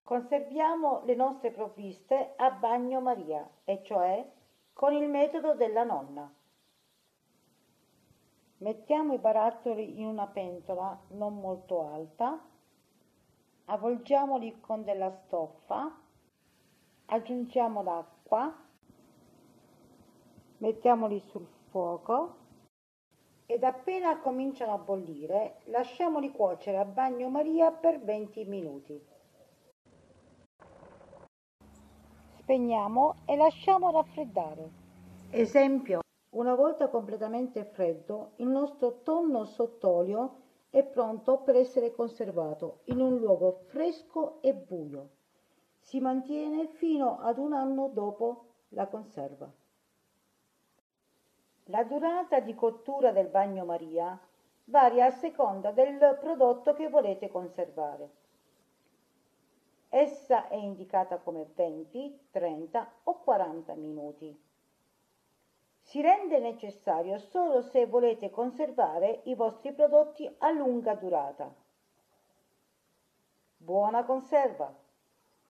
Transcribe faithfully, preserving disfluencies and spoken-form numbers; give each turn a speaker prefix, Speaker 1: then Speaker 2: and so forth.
Speaker 1: Conserviamo le nostre provviste a bagnomaria, e cioè con il metodo della nonna. Mettiamo i barattoli in una pentola non molto alta, avvolgiamoli con della stoffa, aggiungiamo l'acqua, mettiamoli sul fuoco ed appena cominciano a bollire lasciamoli cuocere a bagnomaria per venti minuti. Spegniamo e lasciamo raffreddare. Esempio, una volta completamente freddo, il nostro tonno sott'olio è pronto per essere conservato in un luogo fresco e buio. Si mantiene fino ad un anno dopo la conserva. La durata di cottura del bagnomaria varia a seconda del prodotto che volete conservare. Essa è indicata come venti, trenta o quaranta minuti. Si rende necessario solo se volete conservare i vostri prodotti a lunga durata. Buona conserva!